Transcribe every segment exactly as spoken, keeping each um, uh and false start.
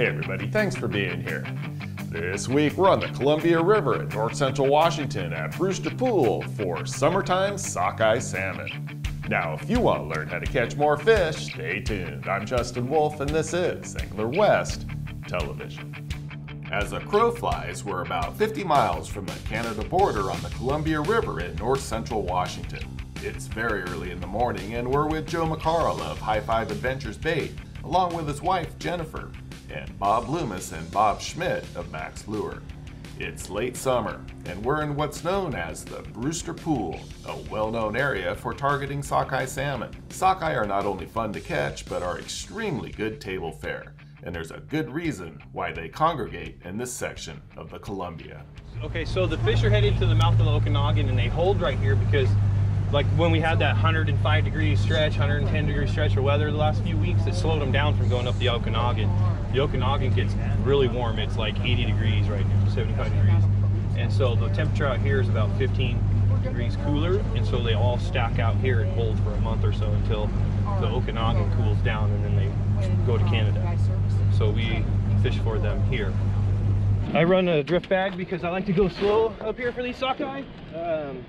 Hey everybody, thanks for being here. This week we're on the Columbia River in north central Washington at Brewster Pool for summertime sockeye salmon. Now if you want to learn how to catch more fish, stay tuned. I'm Justin Wolf and this is Angler West Television. As the crow flies, we're about fifty miles from the Canada border on the Columbia River in north central Washington. It's very early in the morning and we're with Joe McCarl of High Five Adventures Bait, along with his wife Jennifer, and Bob Loomis and Bob Schmidt of Mack's Lure. It's late summer, and we're in what's known as the Brewster Pool, a well-known area for targeting sockeye salmon. Sockeye are not only fun to catch, but are extremely good table fare, and there's a good reason why they congregate in this section of the Columbia. Okay, so the fish are headed to the mouth of the Okanagan, and they hold right here because like when we had that one hundred five degree stretch, one hundred ten degree stretch of weather the last few weeks, it slowed them down from going up the Okanagan. The Okanagan gets really warm. It's like eighty degrees right now, seventy-five degrees. And so the temperature out here is about fifteen degrees cooler. And so they all stack out here and hold for a month or so until the Okanagan cools down and then they go to Canada. So we fish for them here. I run a drift bag because I like to go slow up here for these sockeye. Um,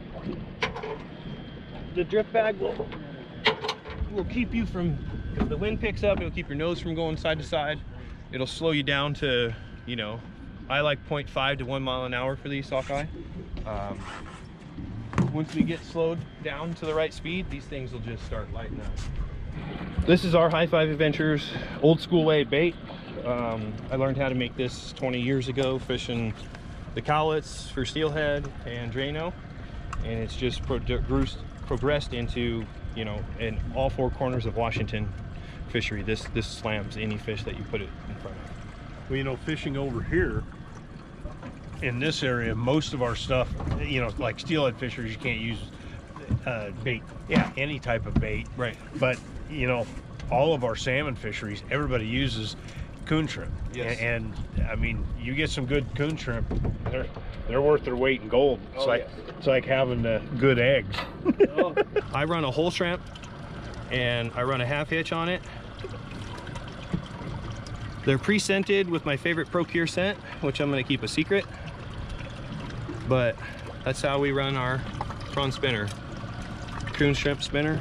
The drift bag will, will keep you from, if the wind picks up, it'll keep your nose from going side to side. It'll slow you down to, you know, I like zero point five to one mile an hour for these sockeye. Um, once we get slowed down to the right speed, these things will just start lighting up. This is our High Five Adventures old school way bait. Um, I learned how to make this twenty years ago, fishing the Cowlitz for steelhead and Drano, and it's just produced progressed into, you know, in all four corners of Washington fishery. This this slams any fish that you put it in front of. Well, you know, fishing over here in this area, most of our stuff, you know, like steelhead fishers, you can't use uh, bait, yeah, any type of bait. Right. But, you know, all of our salmon fisheries, everybody uses coon shrimp. Yes. And, and I mean, you get some good coon shrimp, they're they're worth their weight in gold. It's oh, like yes. it's like having uh, good eggs. Oh. I run a whole shrimp and I run a half hitch on it. They're pre-scented with my favorite Procure scent, which I'm going to keep a secret. But that's how we run our prawn spinner. Coon shrimp spinner.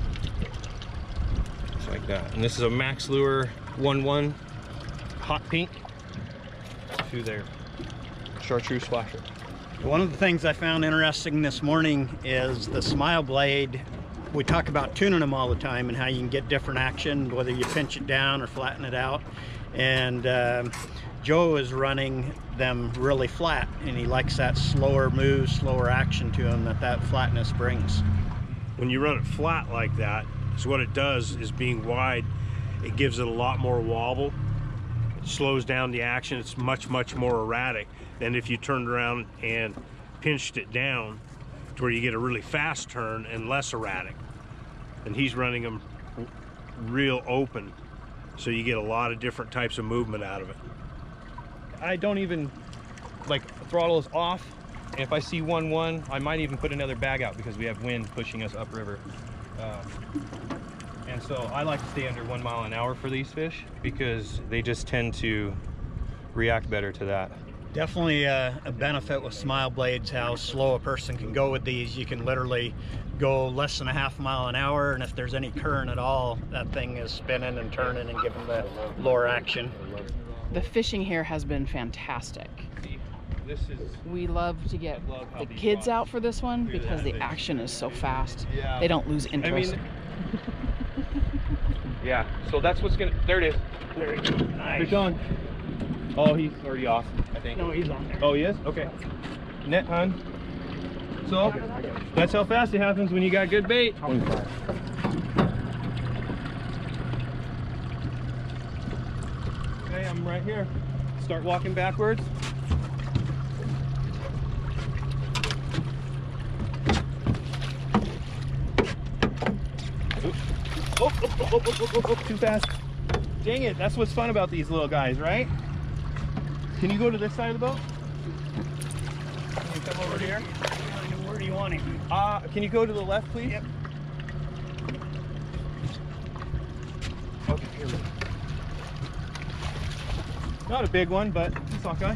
Just like that. And this is a Mack's Lure one one hot pink to their chartreuse flasher. One of the things I found interesting this morning is the smile blade. We talk about tuning them all the time and how you can get different action, whether you pinch it down or flatten it out. And um, Joe is running them really flat, and he likes that slower move, slower action to him that that flatness brings. When you run it flat like that, so what it does is, being wide, it gives it a lot more wobble. It slows down the action. It's much, much more erratic than if you turned around and pinched it down to where you get a really fast turn and less erratic. And he's running them real open, so you get a lot of different types of movement out of it. I don't even, like, throttle is off, and if I see one one, I might even put another bag out because we have wind pushing us upriver. Um, and so I like to stay under one mile an hour for these fish because they just tend to react better to that. Definitely a, a benefit with smile blades, how slow a person can go with these. You can literally go less than a half mile an hour, and if there's any current at all, that thing is spinning and turning and giving the lure action. The fishing here has been fantastic. This is, we love to get love the kids out for this one because the action is so fast. Yeah. They don't lose interest. I mean, yeah, so that's what's gonna, there it is. There it is. Nice. Fish on. Oh, he's already off, I think. No, he's on there. Oh, he is? Okay. Net, hon. So, that's how fast it happens when you got good bait. twenty-five. Okay, I'm right here. Start walking backwards. Oops. Oh, oh, oh, oh, oh, oh, oh, too fast. Dang it, that's what's fun about these little guys, right? Can you go to this side of the boat? Can you come over here? Where do you want him? Uh, can you go to the left, please? Yep. Okay, here we go. Not a big one, but it's a sockeye.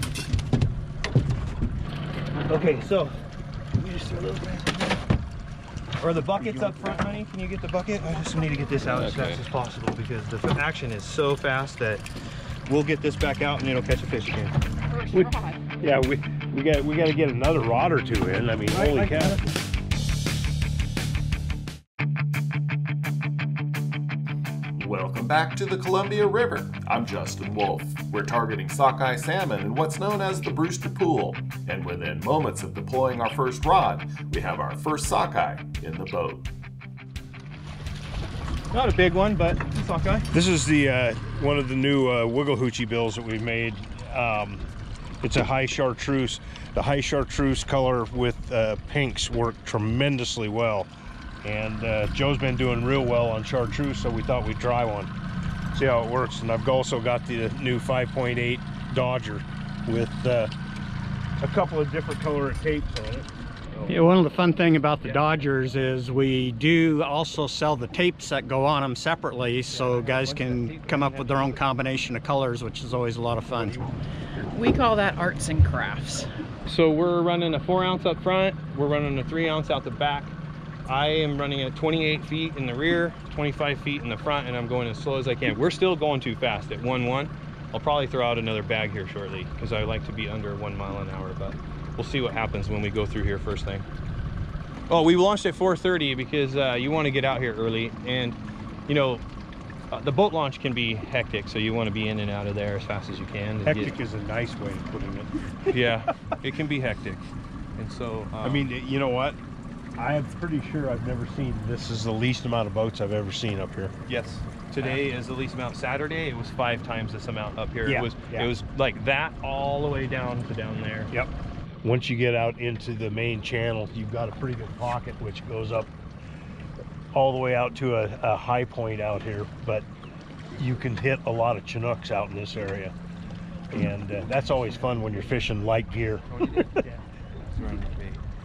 Okay, so you just throw those back in here. Or the bucket's up front, honey. Can you get the bucket? I just need to get this out as fast as possible because the action is so fast that we'll get this back out and it'll catch a fish again. We, yeah, we we got we got to get another rod or two in. I mean, Right, holy like cow! that. Welcome back to the Columbia River. I'm Justin Wolf. We're targeting sockeye salmon in what's known as the Brewster Pool. And within moments of deploying our first rod, we have our first sockeye in the boat. Not a big one, but it's a sockeye. This is the uh, one of the new uh, Wiggle Hoochie bills that we've made. Um, it's a high chartreuse. The high chartreuse color with uh, pinks work tremendously well. And uh, Joe's been doing real well on chartreuse, so we thought we'd try one, see how it works. And I've also got the new five point eight Dodger with uh, a couple of different color tapes on it. So, Yeah, one of the fun thing about the Dodgers is we do also sell the tapes that go on them separately, so guys can come up with their own combination of colors, which is always a lot of fun. We call that arts and crafts. So we're running a four ounce up front. We're running a three ounce out the back. I am running at twenty-eight feet in the rear, twenty-five feet in the front, and I'm going as slow as I can. We're still going too fast at one one. I'll probably throw out another bag here shortly because I like to be under one mile an hour, but we'll see what happens when we go through here first thing. Oh, we launched at four thirty because uh, you want to get out here early, and you know, uh, the boat launch can be hectic, so you want to be in and out of there as fast as you can. and hectic get- is a nice way of putting it. Yeah, it can be hectic. And so, um, I mean, you know what? I'm pretty sure I've never seen, this is the least amount of boats I've ever seen up here. yes, today is the least amount. Saturday, it was five times this amount up here. Yeah, It was yeah. it was like that all the way down to down there. Yep. Once you get out into the main channel, you've got a pretty good pocket, which goes up all the way out to a, a high point out here. But you can hit a lot of Chinooks out in this area. And uh, that's always fun when you're fishing light gear. Oh, you did? Yeah. It's around the bait.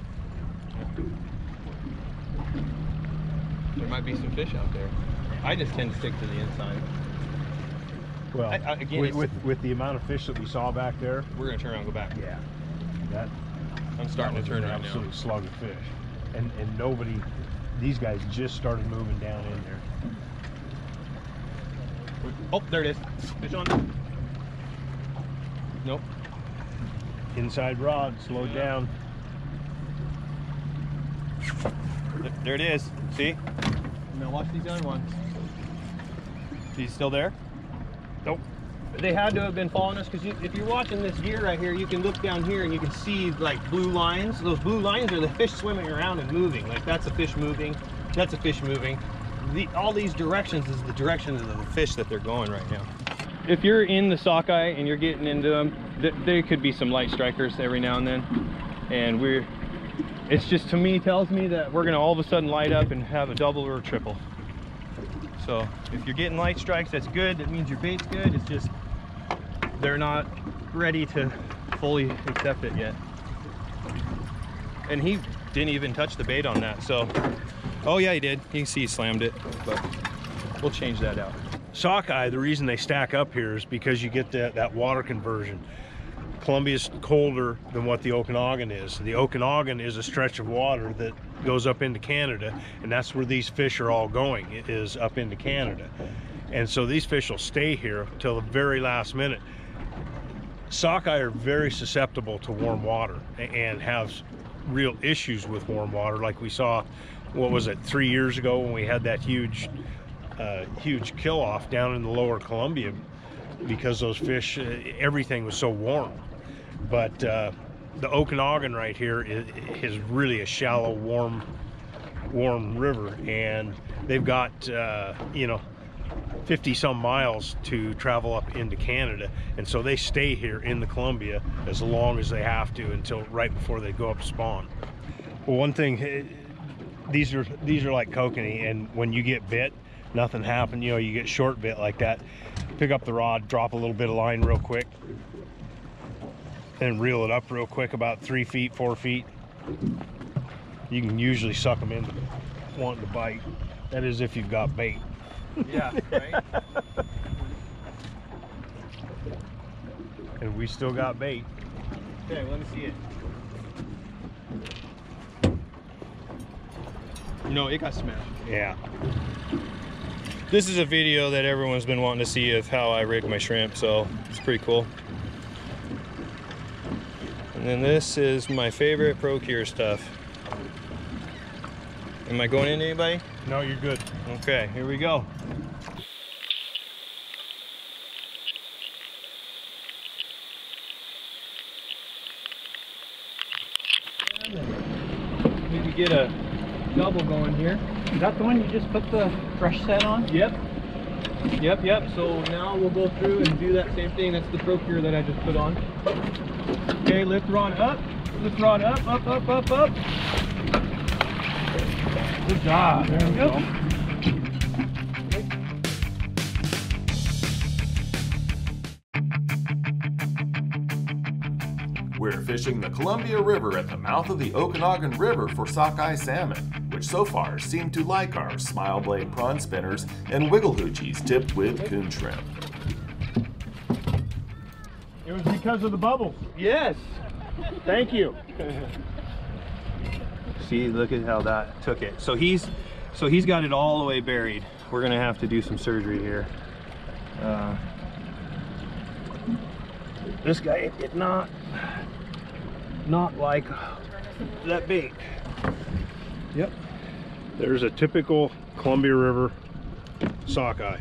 There might be some fish out there. I just tend to stick to the inside. Well, I- I- again, with, it's- with, with the amount of fish that we saw back there, We're gonna turn around and go back. yeah, that, I'm starting that to was turn an right now. absolute slug of fish. And, and nobody, these guys just started moving down in there. Oh, there it is. Fish on. Nope. Inside rod, slowed Yeah. down. Th- There it is. See? Now watch these other ones. He's still there? Nope. They had to have been following us because you, if you're watching this gear right here, you can look down here and you can see like blue lines. Those blue lines are the fish swimming around and moving. Like that's a fish moving. That's a fish moving. The, all these directions is the directions of the fish that they're going right now. If you're in the sockeye and you're getting into them, th there could be some light strikers every now and then. And we're, it's just to me tells me that we're gonna all of a sudden light up and have a double or a triple. So if you're getting light strikes, that's good. That means your bait's good. It's just they're not ready to fully accept it yet. And he didn't even touch the bait on that. So, oh yeah, he did. You can see he slammed it, but we'll change that out. Sockeye, the reason they stack up here is because you get that, that water conversion. Columbia's colder than what the Okanagan is. The Okanagan is a stretch of water that goes up into Canada, and that's where these fish are all going, it is up into Canada. And so these fish will stay here till the very last minute. Sockeye are very susceptible to warm water and have real issues with warm water, like we saw, what was it, three years ago when we had that huge uh, huge kill off down in the lower Columbia because those fish, uh, everything was so warm. But uh, the Okanagan right here is, is really a shallow, warm, warm river, and they've got uh, you know, fifty some miles to travel up into Canada, and so they stay here in the Columbia as long as they have to until right before they go up spawn. Well, one thing, these are these are like kokanee, and when you get bit, nothing happened. You know, you get short bit like that, pick up the rod, drop a little bit of line real quick, and reel it up real quick, about three feet, four feet. You can usually suck them into wanting to bite. That is if you've got bait. Yeah, right? we still got bait. Okay, let me see it. No, it got smashed. Yeah. This is a video that everyone's been wanting to see of how I rig my shrimp, so it's pretty cool. And then this is my favorite Procure stuff. Am I going into anybody? No, you're good. Okay, here we go. Maybe get a double going here. Is that the one you just put the fresh set on? Yep. Yep, yep. So now we'll go through and do that same thing. That's the Procure that I just put on. Okay, lift rod up. Lift rod up, up, up, up, up. Good job. There we go. We're fishing the Columbia River at the mouth of the Okanagan River for sockeye salmon, which so far seem to like our smile blade prawn spinners and wiggle hoochies tipped with coon shrimp. It was because of the bubbles. Yes. Thank you. See, look at how that took it. So he's, so he's got it all the way buried. We're gonna have to do some surgery here. Uh, this guy did not, not like that bait. Yep. There's a typical Columbia River sockeye.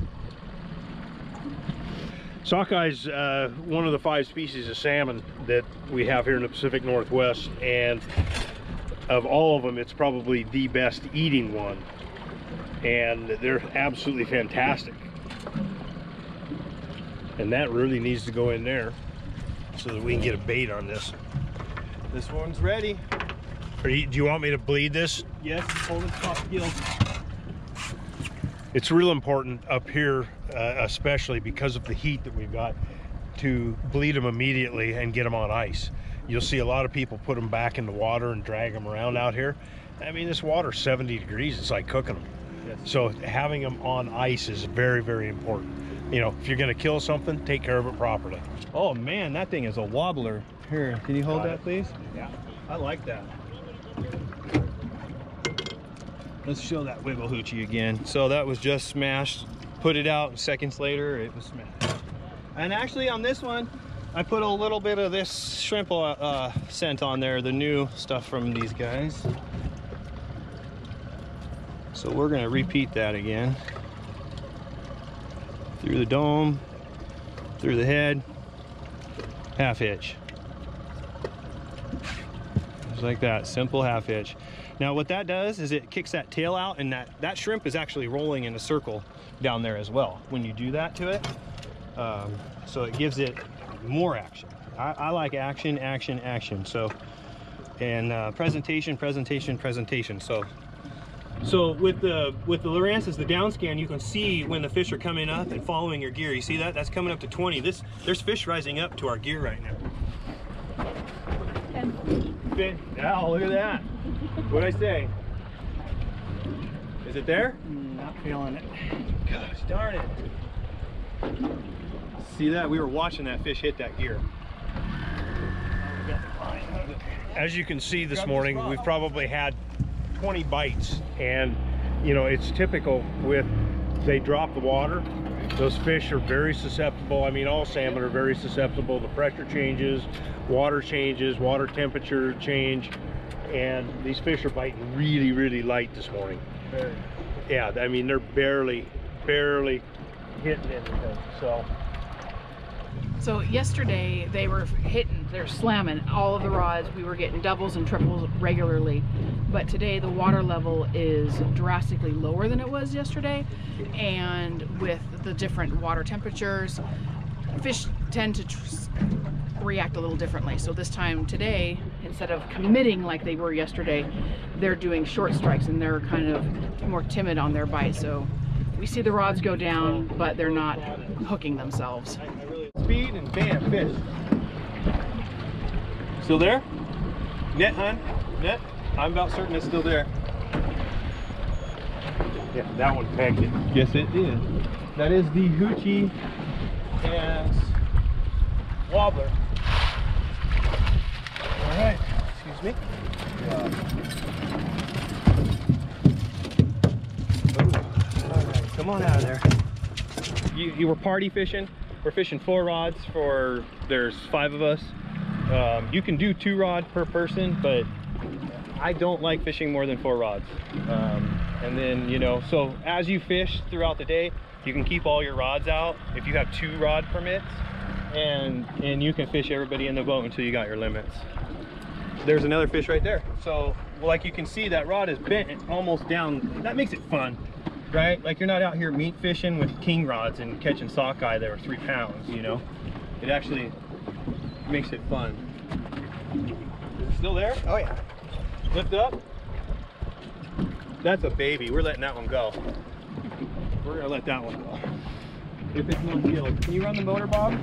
Sockeyes uh, one of the five species of salmon that we have here in the Pacific Northwest, and of all of them, it's probably the best eating one, and they're absolutely fantastic. And that really needs to go in there so that we can get a bait on this. This one's ready. Are you, do you want me to bleed this? Yes, hold its top gill. It's real important up here, uh, especially because of the heat that we've got, to bleed them immediately and get them on ice. You'll see a lot of people put them back in the water and drag them around out here. I mean, this water's seventy degrees, it's like cooking them. Yes. So having them on ice is very, very important. You know, if you're gonna kill something, take care of it properly. Oh man, that thing is a wobbler. Here, can you hold Got that, it. please? Yeah. I like that. Let's show that wiggle hoochie again. So that was just smashed. Put it out, and seconds later, it was smashed. And actually on this one, I put a little bit of this shrimp uh, scent on there, the new stuff from these guys. So we're gonna repeat that again. Through the dome, through the head, half hitch. Just like that, simple half hitch. Now what that does is it kicks that tail out, and that, that shrimp is actually rolling in a circle down there as well when you do that to it. Um, so it gives it more action. I, I like action, action, action. So, and uh, presentation, presentation, presentation. So, so with the with the Lowrance's, the down scan, you can see when the fish are coming up and following your gear. You see that? That's coming up to twenty. This there's fish rising up to our gear right now. Fin. Now look at that. What'd I say? Is it there? Not feeling it. Gosh darn it. See that? We were watching that fish hit that gear. As you can see this morning, we've probably had twenty bites, and you know, it's typical with, they drop the water, those fish are very susceptible. I mean, all salmon are very susceptible to pressure changes, water changes, water temperature change, and these fish are biting really, really light this morning. Very. Yeah, I mean, they're barely, barely hitting anything, so. So yesterday they were hitting, they're slamming all of the rods. We were getting doubles and triples regularly. But today the water level is drastically lower than it was yesterday. And with the different water temperatures, fish tend to tr react a little differently. So this time today, instead of committing like they were yesterday, they're doing short strikes and they're kind of more timid on their bite. So we see the rods go down, but they're not hooking themselves. Speed and bam, fish. Still there? Net, hun? Net? I'm about certain it's still there. Yeah, that one pegged it. Yes, it did. That is the Hoochie and Wobbler. All right, excuse me. Yeah. All right, come on out of there. You, you were party fishing. We're fishing four rods for, there's five of us. Um, you can do two rod per person, but I don't like fishing more than four rods. Um, and then, you know, so as you fish throughout the day, you can keep all your rods out if you have two rod permits, and and you can fish everybody in the boat until you got your limits. There's another fish right there. So like you can see, that rod is bent almost down. That makes it fun, right? Like you're not out here meat fishing with king rods and catching sockeye that are three pounds, you know? It actually makes it fun. Is it still there? Oh yeah. Lift up. That's a baby. We're letting that one go. We're gonna let that one go. If it's no deal. Can you run the motor, Bob?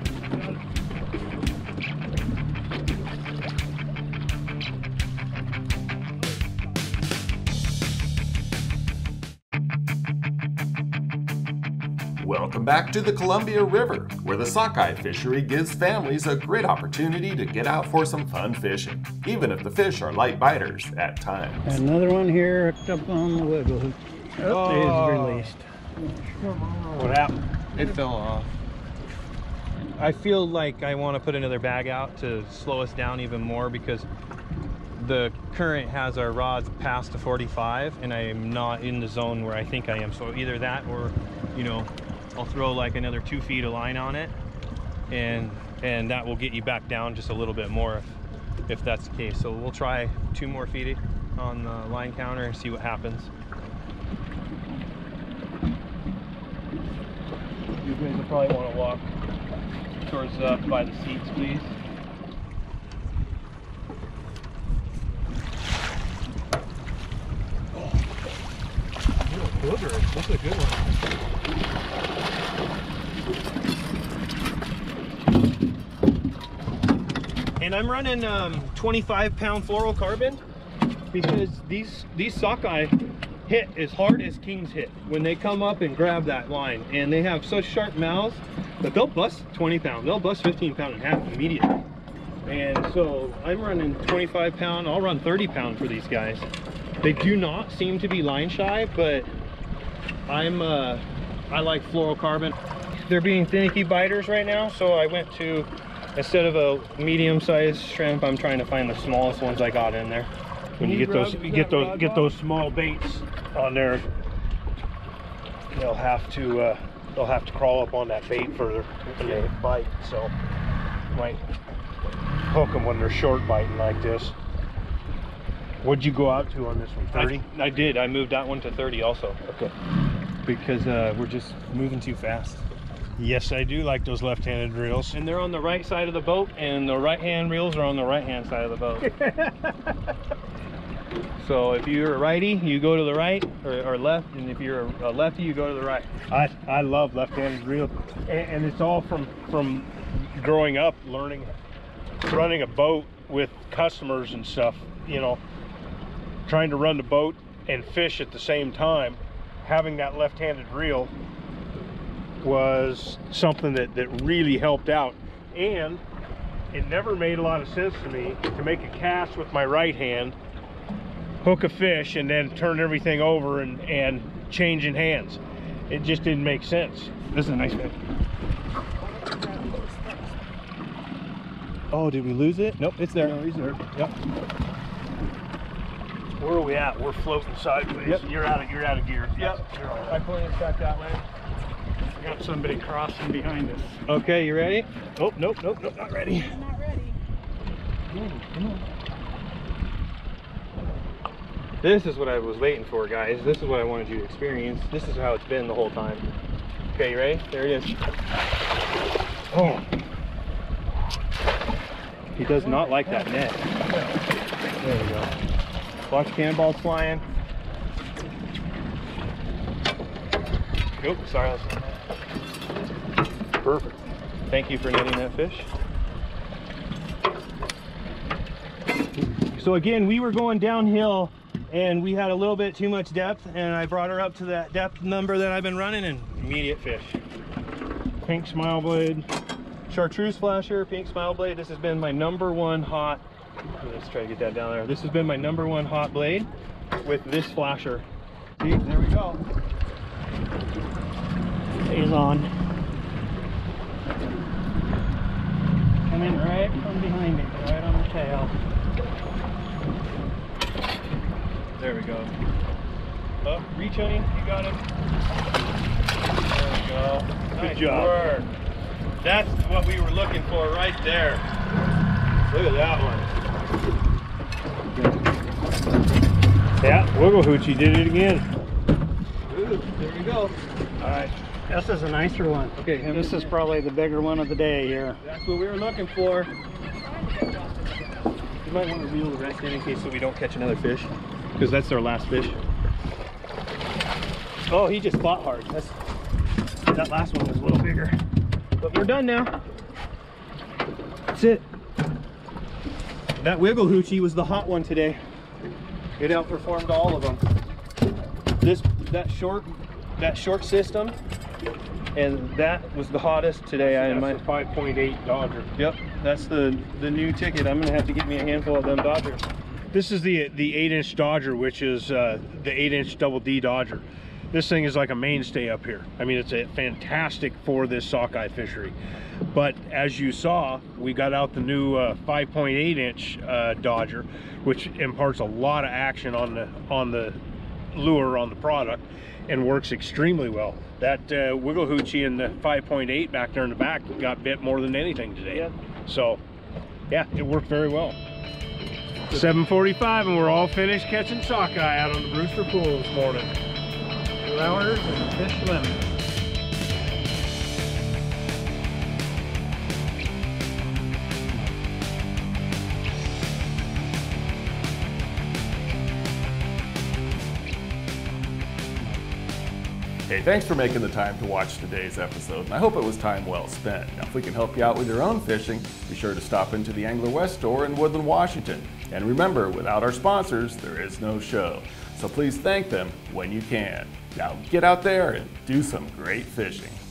Welcome back to the Columbia River, where the sockeye fishery gives families a great opportunity to get out for some fun fishing, even if the fish are light biters at times. Another one here hooked up on the Wiggle Hoochie. Oh, Oh. it is released. What happened? It fell off. I feel like I want to put another bag out to slow us down even more, because the current has our rods past the forty-five and I am not in the zone where I think I am. So either that, or, you know, I'll throw like another two feet of line on it, and and that will get you back down just a little bit more if, if that's the case. So we'll try two more feet on the line counter and see what happens. You guys will probably want to walk towards uh, by the seats, please. Oh, little booger. That's a good one. And I'm running um, twenty-five pound fluorocarbon because these these sockeye hit as hard as kings hit when they come up and grab that line, and they have such sharp mouths that they'll bust twenty pound, they'll bust fifteen pound in half immediately. And so I'm running twenty-five pound, I'll run thirty pound for these guys. They do not seem to be line shy, but I'm uh, I like fluorocarbon. They're being finicky biters right now, so I went to, instead of a medium sized shrimp, I'm trying to find the smallest ones I got in there. When you get those, you get those, get those small baits on there, they'll have to, uh, they'll have to crawl up on that bait further when they bite. So, might hook them when they're short biting like this. What'd you go out to on this one? thirty? I, I did. I moved that one to thirty also. Okay. Because uh, we're just moving too fast. Yes, I do like those left-handed reels. And they're on the right side of the boat, and the right-hand reels are on the right-hand side of the boat. So if you're a righty, you go to the right, or, or left, and if you're a lefty, you go to the right. I, I love left-handed reels, and, and it's all from, from growing up, learning, running a boat with customers and stuff, you know, trying to run the boat and fish at the same time. Having that left-handed reel was something that, that really helped out, and it never made a lot of sense to me to make a cast with my right hand, hook a fish, and then turn everything over and, and change in hands. It just didn't make sense. This is a nice fish. Oh, did we lose it? Nope, it's there. No, he's there. Yep. Where are we at? We're floating sideways. Yep. You're out of you're out of gear. Yep. You're all right. I pointed back that way. Got somebody crossing behind us. Okay, you ready? Oh, nope, nope, nope, not ready. I'm not ready. Ooh, come on. This is what I was waiting for, guys. This is what I wanted you to experience. This is how it's been the whole time. Okay, you ready? There it is. Oh. He does not like that net. There we go. Watch cannonballs flying. Nope, sorry. Perfect. Thank you for netting that fish. So again, we were going downhill and we had a little bit too much depth, and I brought her up to that depth number that I've been running, and immediate fish. Pink smile blade, chartreuse flasher, pink smile blade. This has been my number one hot Let's try to get that down there. This has been my number one hot blade with this flasher. See, there we go. He's on. Coming right from behind me, right on the tail. There we go. Up, reach, honey. You got him. There we go. Good Nice job. work. That's what we were looking for right there. Look at that one. Yeah, Wiggle Hoochie did it again. Ooh, there we go. All right, this is a nicer one. Okay, him This is probably the bigger one of the day here. That's what we were looking for. You might want to reel the rest in in case so we don't catch another fish, because that's our last fish. Oh, he just fought hard. That's, that last one was a little bigger. But we're done now. That's it. That Wiggle Hoochie was the hot one today. It outperformed all of them. This, that short, that short system, and that was the hottest today. I in my five point eight Dodger. Yep, that's the the new ticket. I'm gonna have to get me a handful of them Dodgers. This is the the eight inch Dodger, which is uh, the eight inch double D Dodger. This thing is like a mainstay up here. I mean, it's a fantastic for this sockeye fishery. But as you saw, we got out the new uh, five point eight inch uh, Dodger, which imparts a lot of action on the on the lure, on the product, and works extremely well. That uh, Wiggle Hoochie and the five point eight back there in the back got bit more than anything today. Yeah. So, yeah, it worked very well. seven forty-five, and we're all finished catching sockeye out on the Brewster Pool this morning. Two hours and fish swimming. Hey, thanks for making the time to watch today's episode, and I hope it was time well spent. Now, if we can help you out with your own fishing, be sure to stop into the Angler West store in Woodland, Washington. And remember, without our sponsors, there is no show. So please thank them when you can. Now get out there and do some great fishing.